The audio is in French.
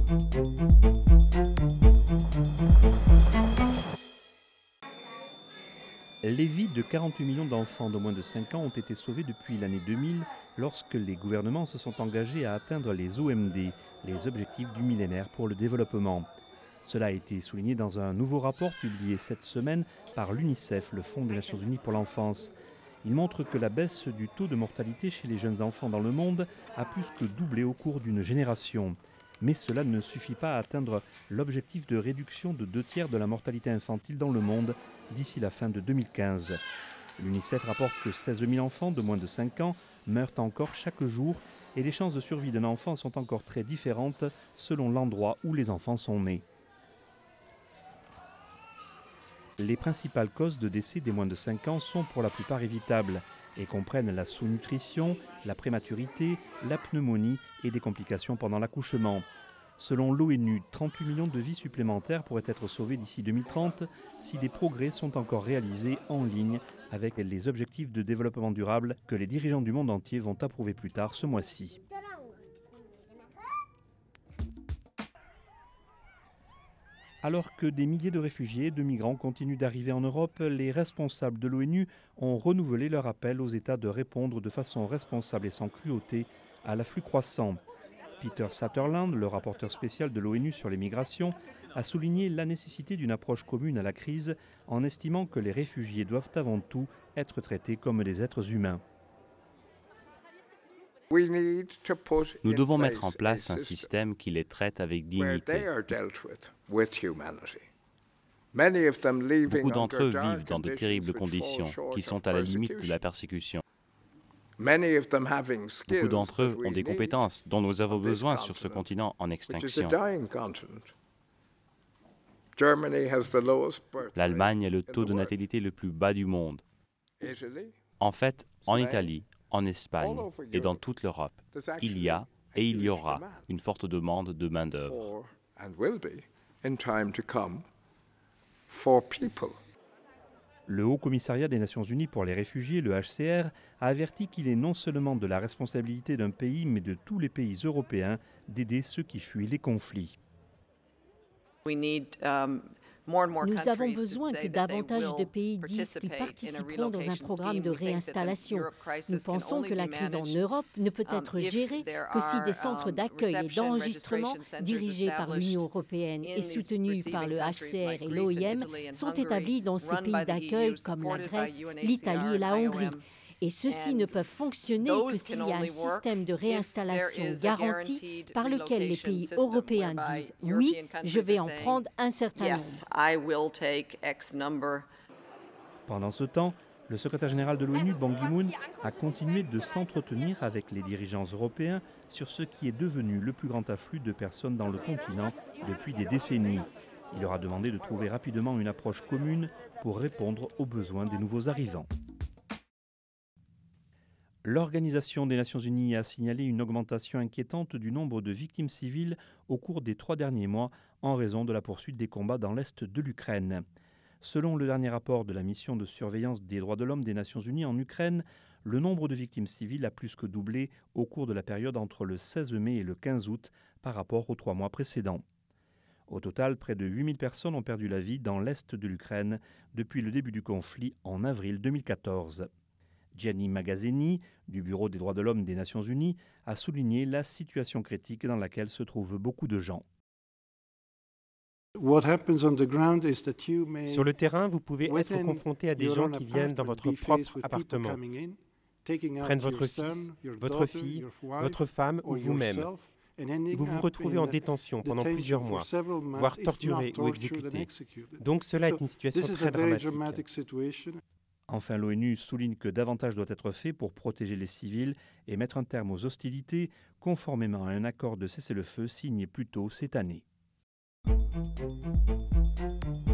Les vies de 48 millions d'enfants de moins de 5 ans ont été sauvées depuis l'année 2000 lorsque les gouvernements se sont engagés à atteindre les OMD, les objectifs du millénaire pour le développement. Cela a été souligné dans un nouveau rapport publié cette semaine par l'UNICEF, le Fonds des Nations Unies pour l'enfance. Il montre que la baisse du taux de mortalité chez les jeunes enfants dans le monde a plus que doublé au cours d'une génération. Mais cela ne suffit pas à atteindre l'objectif de réduction de 2/3 de la mortalité infantile dans le monde d'ici la fin de 2015. L'UNICEF rapporte que 16 000 enfants de moins de 5 ans meurent encore chaque jour et les chances de survie d'un enfant sont encore très différentes selon l'endroit où les enfants sont nés. Les principales causes de décès des moins de 5 ans sont pour la plupart évitables et comprennent la sous-nutrition, la prématurité, la pneumonie et des complications pendant l'accouchement. Selon l'ONU, 38 millions de vies supplémentaires pourraient être sauvées d'ici 2030 si des progrès sont encore réalisés en ligne avec les objectifs de développement durable que les dirigeants du monde entier vont approuver plus tard ce mois-ci. Alors que des milliers de réfugiés et de migrants continuent d'arriver en Europe, les responsables de l'ONU ont renouvelé leur appel aux États de répondre de façon responsable et sans cruauté à l'afflux croissant. Peter Sutherland, le rapporteur spécial de l'ONU sur les migrations, a souligné la nécessité d'une approche commune à la crise en estimant que les réfugiés doivent avant tout être traités comme des êtres humains. Nous devons mettre en place un système qui les traite avec dignité. Beaucoup d'entre eux vivent dans de terribles conditions qui sont à la limite de la persécution. Beaucoup d'entre eux ont des compétences dont nous avons besoin sur ce continent en extinction. L'Allemagne a le taux de natalité le plus bas du monde. En fait, en Italie, en Espagne et dans toute l'Europe, il y a et il y aura une forte demande de main-d'œuvre. Le Haut Commissariat des Nations Unies pour les réfugiés, le HCR, a averti qu'il est non seulement de la responsabilité d'un pays, mais de tous les pays européens d'aider ceux qui fuient les conflits. Nous avons besoin que davantage de pays disent qu'ils participeront dans un programme de réinstallation. Nous pensons que la crise en Europe ne peut être gérée que si des centres d'accueil et d'enregistrement dirigés par l'Union européenne et soutenus par le HCR et l'OIM sont établis dans ces pays d'accueil comme la Grèce, l'Italie et la Hongrie. Et ceux-ci ne peuvent fonctionner que s'il y a un système de réinstallation garanti par lequel les pays européens disent « oui, je vais en prendre un certain nombre ». Pendant ce temps, le secrétaire général de l'ONU, Ban Ki-moon, a continué de s'entretenir avec les dirigeants européens sur ce qui est devenu le plus grand afflux de personnes dans le continent depuis des décennies. Il leur a demandé de trouver rapidement une approche commune pour répondre aux besoins des nouveaux arrivants. L'Organisation des Nations Unies a signalé une augmentation inquiétante du nombre de victimes civiles au cours des 3 derniers mois en raison de la poursuite des combats dans l'est de l'Ukraine. Selon le dernier rapport de la mission de surveillance des droits de l'homme des Nations Unies en Ukraine, le nombre de victimes civiles a plus que doublé au cours de la période entre le 16 mai et le 15 août par rapport aux 3 mois précédents. Au total, près de 8000 personnes ont perdu la vie dans l'est de l'Ukraine depuis le début du conflit en avril 2014. Gianni Magazzini, du Bureau des droits de l'homme des Nations Unies, a souligné la situation critique dans laquelle se trouvent beaucoup de gens. Sur le terrain, vous pouvez être confronté à des gens qui viennent dans votre propre appartement, prennent votre fils, votre fille, votre femme ou vous-même. Vous vous retrouvez en détention pendant plusieurs mois, voire torturé ou exécuté. Donc cela est une situation très dramatique. Enfin, l'ONU souligne que davantage doit être fait pour protéger les civils et mettre un terme aux hostilités, conformément à un accord de cessez-le-feu signé plus tôt cette année.